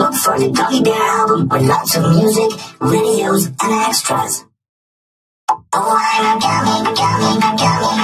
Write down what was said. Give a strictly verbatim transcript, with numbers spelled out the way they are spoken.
Look for the Gummy Bear album with lots of music, videos, and extras. Oh, I'm a gummy, gummy, gummy.